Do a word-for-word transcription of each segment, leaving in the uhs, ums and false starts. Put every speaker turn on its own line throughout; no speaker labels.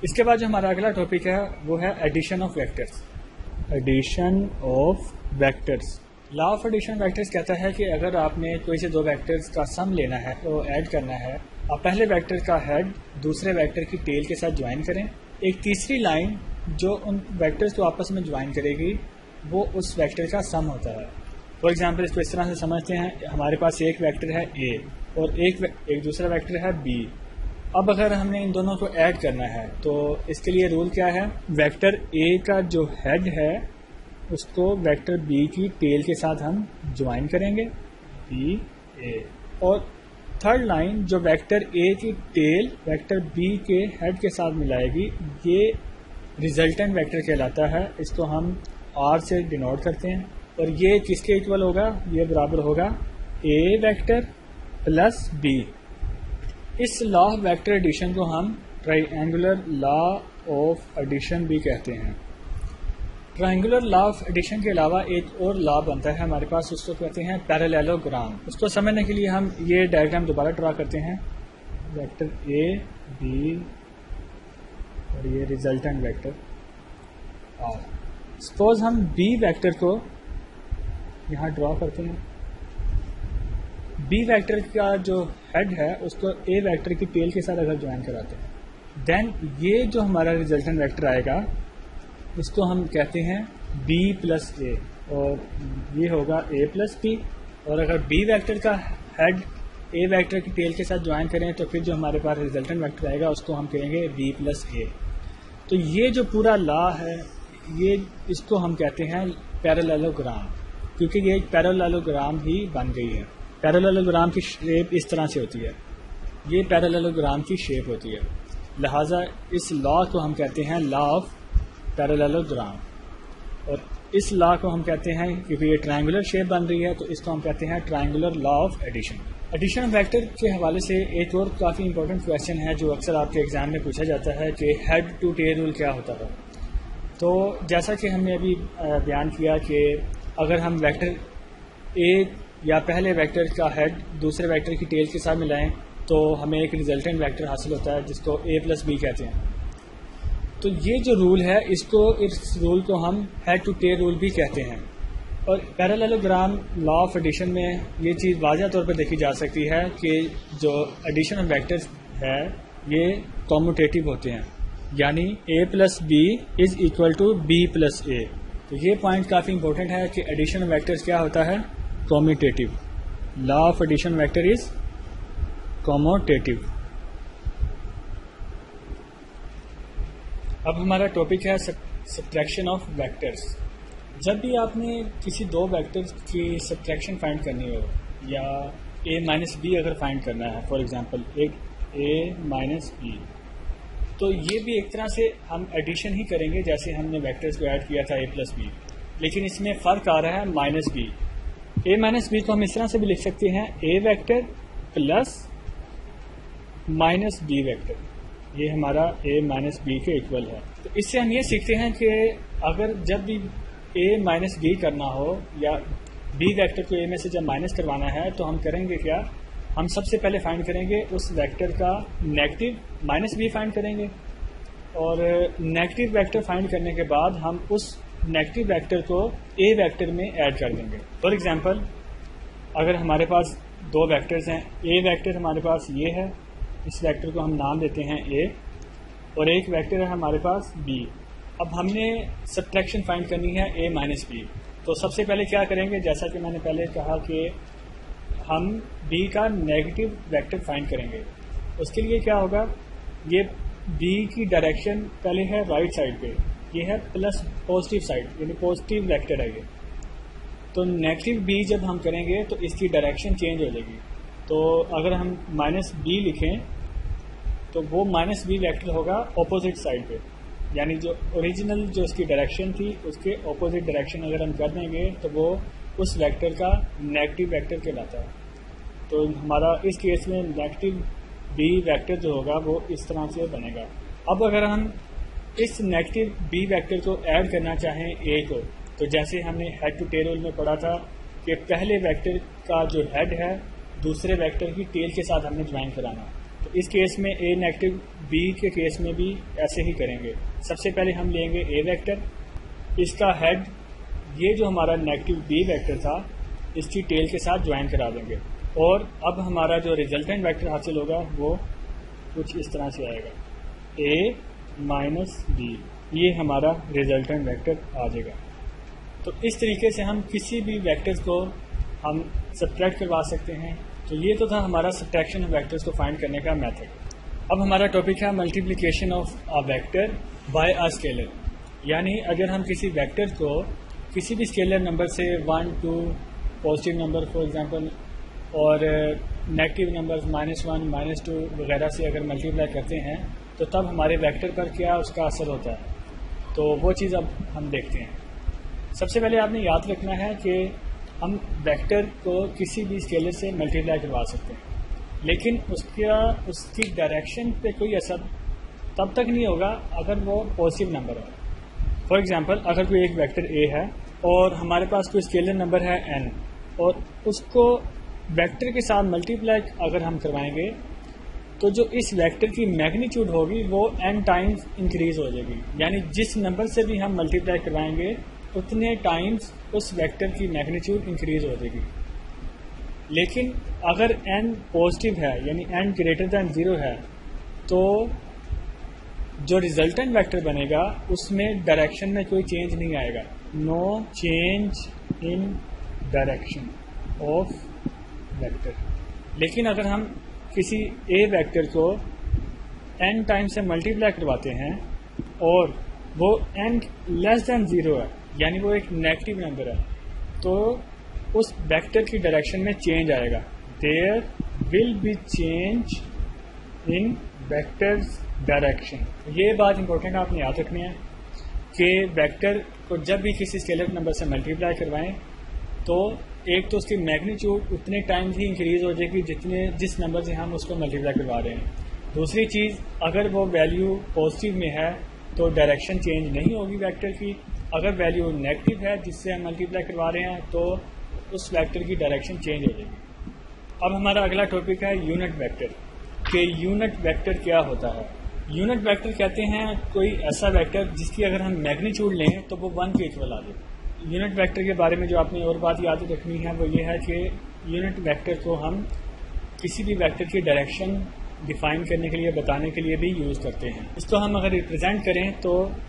इसके बाद जो हमारा अगला टॉपिक है वो है addition of vectors. Addition of vectors, law of addition vectors कहता है कि अगर आपने कोई से दो वेक्टर्स का सम लेना है तो ऐड करना है, आप पहले वेक्टर का हेड दूसरे वेक्टर की टेल के साथ ज्वाइन करें। एक तीसरी लाइन जो उन वेक्टर्स को आपस में ज्वाइन करेगी वो उस वेक्टर का सम होता है। फॉर एग्जांपल इसको इस तरह से समझते हैं, हमारे पास एक वेक्टर है ए और एक एक दूसरा वेक्टर है बी। अब अगर हमने इन दोनों को ऐड करना है तो इसके लिए रूल क्या है, वेक्टर ए का जो हेड है उसको वेक्टर बी की टेल के साथ हम ज्वाइन करेंगे, बी ए। और थर्ड लाइन जो वेक्टर ए की टेल वेक्टर बी के हेड के साथ मिलाएगी, ये रिजल्टेंट वेक्टर कहलाता है। इसको हम आर से डिनोट करते हैं और ये किसके इक्वल होगा, ये बराबर होगा ए वेक्टर प्लस बी। इस लॉ ऑफ वेक्टर एडिशन को हम ट्राइंगुलर लॉ ऑफ एडिशन भी कहते हैं। ट्राइंगुलर लॉ ऑफ एडिशन के अलावा एक और लॉ बनता है हमारे पास, उसको कहते हैं पैरेललोग्राम। उसको समझने के लिए हम ये डायग्राम दोबारा ड्रा करते हैं, वेक्टर ए बी और ये रिजल्टेंट वेक्टर आर। सपोज हम बी वेक्टर को यहाँ ड्रॉ करते हैं, बी वेक्टर का जो हेड है उसको ए वेक्टर की टेल के साथ अगर ज्वाइन कराते हैं, देन ये जो हमारा रिजल्टेंट वेक्टर आएगा इसको हम कहते हैं बी प्लस ए और ये होगा ए प्लस बी। और अगर बी वेक्टर का हेड ए वेक्टर की टेल के साथ ज्वाइन करें तो फिर जो हमारे पास रिजल्टेंट वेक्टर आएगा उसको हम कहेंगे बी प्लस ए। तो ये जो पूरा लॉ है ये इसको हम कहते हैं पैरेललोग्राम, क्योंकि ये एक पैरेललोग्राम ही बन गई है। पैरेललोग्राम की शेप इस तरह से होती है, ये पैरेललोग्राम की शेप होती है, लिहाजा इस लॉ को हम कहते हैं लॉ ऑफ पैरेललोग्राम। और इस लॉ को हम कहते हैं क्योंकि ये ट्रायंगुलर शेप बन रही है तो इसको हम कहते हैं triangular law of addition. Addition of vector के हवाले से एक और काफ़ी इंपॉर्टेंट क्वेश्चन है जो अक्सर आपके एग्जाम में पूछा जाता है कि हेड टू टेल रूल क्या होता है। तो जैसा कि हमने अभी बयान किया कि अगर हम वेक्टर ए या पहले वेक्टर का हेड दूसरे वेक्टर की टेल के साथ मिलाएं तो हमें एक रिजल्टेंट वेक्टर हासिल होता है जिसको ए प्लस बी कहते हैं। तो ये जो रूल है इसको इस रूल को हम हेड टू टेल रूल भी कहते हैं। और पैरेललोग्राम लॉ ऑफ एडिशन में ये चीज़ वाज़ह तौर पर देखी जा सकती है कि जो एडिशन ऑफ वेक्टर्स है ये कॉम्यूटेटिव होते हैं, यानी A plus B is equal to B plus A. तो ये पॉइंट काफ़ी इंपॉर्टेंट है कि एडिशन ऑफ वेक्टर्स क्या होता है, commutative. Law of addition vector is commutative. अब हमारा टॉपिक है सब्ट्रैक्शन ऑफ वेक्टर्स। जब भी आपने किसी दो वेक्टर्स की सब्ट्रैक्शन फाइंड करनी हो या ए माइनस बी अगर फाइंड करना है, फॉर एग्जांपल एक ए माइनस बी, तो ये भी एक तरह से हम एडिशन ही करेंगे जैसे हमने वेक्टर्स को ऐड किया था ए प्लस बी, लेकिन इसमें फ़र्क आ रहा है minus B. A minus B को हम इस तरह से भी लिख सकते हैं, A vector plus minus B vector, ये हमारा ए माइनस बी के इक्वल है। तो इससे हम ये सीखते हैं कि अगर जब भी ए माइनस बी करना हो या बी वेक्टर को ए में से जब माइनस करवाना है तो हम करेंगे क्या, हम सबसे पहले फाइंड करेंगे उस वेक्टर का नेगेटिव माइनस बी फाइंड करेंगे और नेगेटिव वेक्टर फाइंड करने के बाद हम उस नेगेटिव वेक्टर को ए वेक्टर में ऐड कर देंगे। फॉर एग्जांपल अगर हमारे पास दो वेक्टर्स हैं, ए वेक्टर हमारे पास ये है, इस वेक्टर को हम नाम देते हैं ए, और एक वेक्टर है हमारे पास बी। अब हमने सब्ट्रैक्शन फाइंड करनी है ए माइनस बी, तो सबसे पहले क्या करेंगे, जैसा कि मैंने पहले कहा कि हम बी का नेगेटिव वेक्टर फाइंड करेंगे। उसके लिए क्या होगा, ये बी की डायरेक्शन पहले है राइट साइड पे, ये है प्लस पॉजिटिव साइड, यानी पॉजिटिव वेक्टर है ये। तो नेगेटिव बी जब हम करेंगे तो इसकी डायरेक्शन चेंज हो जाएगी। तो अगर हम माइनस बी लिखें तो वो माइनस बी वेक्टर होगा ऑपोजिट साइड पे, यानी जो ओरिजिनल जो इसकी डायरेक्शन थी उसके ऑपोजिट डायरेक्शन अगर हम कर देंगे तो वो उस वेक्टर का नेगेटिव वेक्टर कहलाता है। तो हमारा इस केस में नेगेटिव बी वेक्टर जो होगा वो इस तरह से बनेगा। अब अगर हम इस नेगेटिव बी वेक्टर को ऐड करना चाहें ए को, तो जैसे हमने हेड टू टेल रूल में पढ़ा था कि पहले वेक्टर का जो हेड है दूसरे वेक्टर की टेल के साथ हमने ज्वाइन कराना। तो इस केस में ए नेगेटिव बी के केस में भी ऐसे ही करेंगे। सबसे पहले हम लेंगे ए वेक्टर, इसका हेड ये जो हमारा नेगेटिव बी वेक्टर था इसकी टेल के साथ ज्वाइन करा देंगे और अब हमारा जो रिजल्टेंट वेक्टर हासिल होगा वो कुछ इस तरह से आएगा, ए माइनस बी, ये हमारा रिजल्टेंट वेक्टर आ जाएगा। तो इस तरीके से हम किसी भी वेक्टर्स को हम सब्ट्रैक्ट करवा सकते हैं। तो ये तो था हमारा सब्ट्रैक्शन ऑफ वेक्टर्स को फाइंड करने का मेथड। अब हमारा टॉपिक है multiplication of a vector by a scalar, यानी अगर हम किसी वेक्टर को किसी भी स्केलर नंबर से one two positive number for example और negative numbers minus one minus two वगैरह से अगर मल्टीप्लाई करते हैं तो तब हमारे वेक्टर पर क्या उसका असर होता है, तो वो चीज़ अब हम देखते हैं। सबसे पहले आपने याद रखना है कि हम वेक्टर को किसी भी स्केलर से मल्टीप्लाई करवा सकते हैं, लेकिन उसका उसकी डायरेक्शन पे कोई असर तब तक नहीं होगा अगर वो पॉजिटिव नंबर है। फॉर एग्जांपल अगर कोई एक वेक्टर ए है और हमारे पास कोई स्केलर नंबर है एन और उसको वेक्टर के साथ मल्टीप्लाई अगर हम करवाएंगे तो जो इस वेक्टर की मैग्नीट्यूड होगी वो एन टाइम्स इंक्रीज हो जाएगी, यानी जिस नंबर से भी हम मल्टीप्लाई करवाएंगे उतने टाइम्स उस वेक्टर की मैग्नीट्यूड इंक्रीज हो जाएगी। लेकिन अगर n पॉजिटिव है यानी n ग्रेटर दैन ज़ीरो है तो जो रिजल्टेंट वेक्टर बनेगा उसमें डायरेक्शन में कोई चेंज नहीं आएगा, no change in direction of vector. लेकिन अगर हम किसी a वेक्टर को n टाइम से मल्टीप्लाई करवाते हैं और वो n लेस दैन ज़ीरो है यानी वो एक नेगेटिव नंबर है, तो उस वेक्टर की डायरेक्शन में चेंज आएगा, there will be change in vectors direction. ये बात इंपॉर्टेंट आपने याद रखनी है कि वेक्टर को जब भी किसी स्केलर नंबर से मल्टीप्लाई करवाएं तो एक तो उसकी मैग्नीट्यूड उतने टाइम ही इंक्रीज हो जाएगी जितने जिस नंबर से हम उसको मल्टीप्लाई करवा रहे हैं। दूसरी चीज़, अगर वो वैल्यू पॉजिटिव में है तो डायरेक्शन चेंज नहीं होगी वेक्टर की, अगर वैल्यू नेगेटिव है जिससे हम मल्टीप्लाई करवा रहे हैं तो उस वेक्टर की डायरेक्शन चेंज हो जाएगी। अब हमारा अगला टॉपिक है यूनिट वेक्टर, कि यूनिट वेक्टर क्या होता है। यूनिट वेक्टर कहते हैं कोई ऐसा वेक्टर जिसकी अगर हम मैग्नीट्यूड लें तो वो वन के इक्वल आ जाए। यूनिट वेक्टर के बारे में जो आपने और बात याद रखनी है वो ये है कि यूनिट वेक्टर को हम किसी भी वेक्टर की डायरेक्शन डिफाइन करने के लिए बताने के लिए भी यूज़ करते हैं। इसको हम अगर रिप्रेजेंट करें तो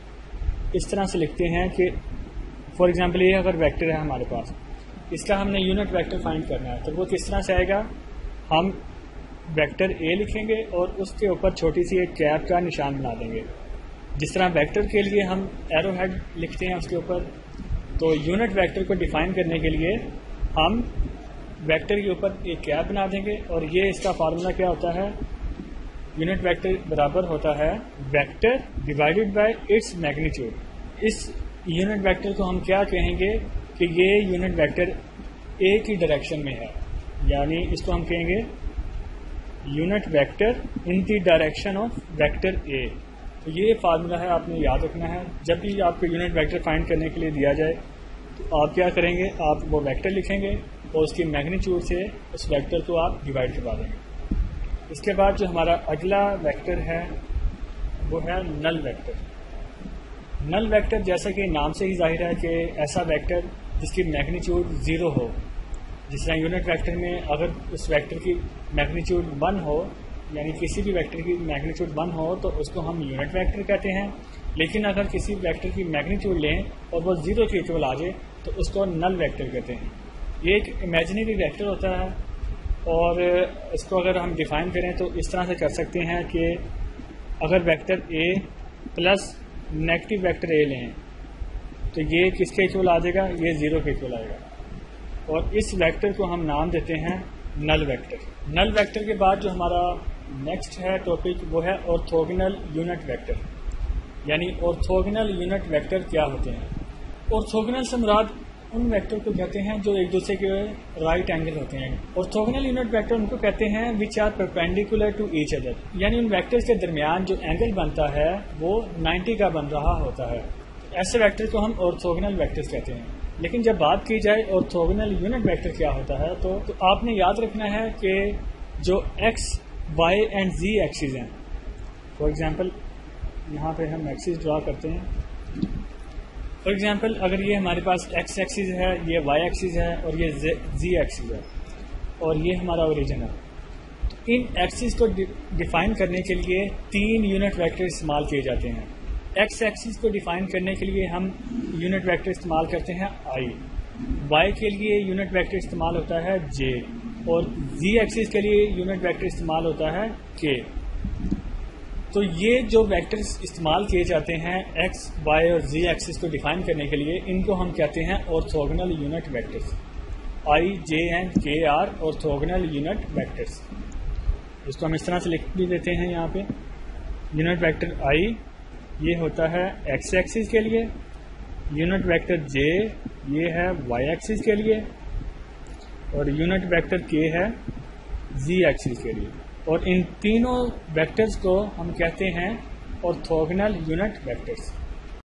इस तरह से लिखते हैं कि फॉर एग्जांपल ये अगर वेक्टर है हमारे पास, इसका हमने यूनिट वेक्टर फाइंड करना है तो वो किस तरह से आएगा, हम वेक्टर ए लिखेंगे और उसके ऊपर छोटी सी एक कैप का निशान बना देंगे। जिस तरह वेक्टर के लिए हम एरो हेड लिखते हैं उसके ऊपर, तो यूनिट वेक्टर को डिफाइन करने के लिए हम वेक्टर के ऊपर एक कैप बना देंगे और ये इसका फार्मूला क्या होता है, यूनिट वेक्टर बराबर होता है vector divided by its magnitude. इस यूनिट वेक्टर को हम क्या कहेंगे कि ये यूनिट वेक्टर ए की डायरेक्शन में है, यानी इसको हम कहेंगे unit vector in the direction of vector A. तो ये फार्मूला है, आपने याद रखना है। जब भी आपको यूनिट वेक्टर फाइंड करने के लिए दिया जाए तो आप क्या करेंगे, आप वो वेक्टर लिखेंगे और उसकी मैग्नीट्यूड से उस वेक्टर को आप डिवाइड करवा देंगे। इसके बाद जो हमारा अगला वेक्टर है वो है नल वेक्टर। नल वेक्टर जैसा कि नाम से ही जाहिर है कि ऐसा वेक्टर जिसकी मैग्नीट्यूड ज़ीरो हो। जिस तरह यूनिट वेक्टर में अगर उस वेक्टर की मैग्नीट्यूड वन हो, यानी किसी भी वेक्टर की मैग्नीट्यूड वन हो तो उसको हम यूनिट वेक्टर कहते हैं। लेकिन अगर किसी वेक्टर की मैग्नीट्यूड लें और वो ज़ीरो के इक्वल आ जाए तो उसको नल वेक्टर कहते हैं। ये एक इमेजिनरी वेक्टर होता है और इसको अगर हम डिफ़ाइन करें तो इस तरह से कर सकते हैं कि अगर vector A plus negative vector A लें तो ये किसके इक्वल आ जाएगा, ये ज़ीरो के इक्वल आएगा। और इस वेक्टर को हम नाम देते हैं नल वेक्टर। नल वेक्टर के बाद जो हमारा नेक्स्ट है टॉपिक वो है ऑर्थोगोनल यूनिट वेक्टर, यानी ऑर्थोगोनल यूनिट वेक्टर क्या होते हैं। ऑर्थोगोनल से मुराद उन वेक्टर को कहते हैं जो एक दूसरे के राइट एंगल होते हैं। ऑर्थोगोनल यूनिट वेक्टर उनको कहते हैं which are perpendicular to each other, यानी उन वेक्टर्स के दरमियान जो एंगल बनता है वो नाइन्टी का बन रहा होता है। ऐसे वेक्टर को हम ऑर्थोगोनल वेक्टर्स कहते हैं। लेकिन जब बात की जाए ऑर्थोगोनल यूनिट वेक्टर क्या होता है तो, तो आपने याद रखना है कि जो X Y and Z axis हैं। फॉर एग्जांपल यहाँ पे हम एक्सिस ड्रा करते हैं। फॉर एग्जांपल अगर ये हमारे पास एक्स एक्सिस है, ये वाई एक्सिस है और ये जी एक्सिस है और ये हमारा ओरिजिन है। इन एक्सिस को डिफाइन करने के लिए तीन यूनिट वेक्टर इस्तेमाल किए जाते हैं। एक्स एक्सिस को डिफाइन करने के लिए हम यूनिट वेक्टर इस्तेमाल करते हैं आई, वाई के लिए यूनिट वेक्टर इस्तेमाल होता है जे और जी एक्सिस के लिए यूनिट वेक्टर इस्तेमाल होता है के। तो ये जो वेक्टर्स इस्तेमाल किए जाते हैं एक्स वाई और जी एक्सिस को डिफाइन करने के लिए, इनको हम कहते हैं orthogonal unit vectors. I J and K are orthogonal unit vectors. इसको हम इस तरह से लिख भी देते हैं यहाँ पे। यूनिट वेक्टर आई ये होता है एक्स एक्सिस के लिए, यूनिट वेक्टर जे ये है वाई एक्सिस के लिए और यूनिट वेक्टर के है जी एक्सिस के लिए। और इन तीनों वेक्टर्स को हम कहते हैं ऑर्थोगोनल यूनिट वेक्टर्स।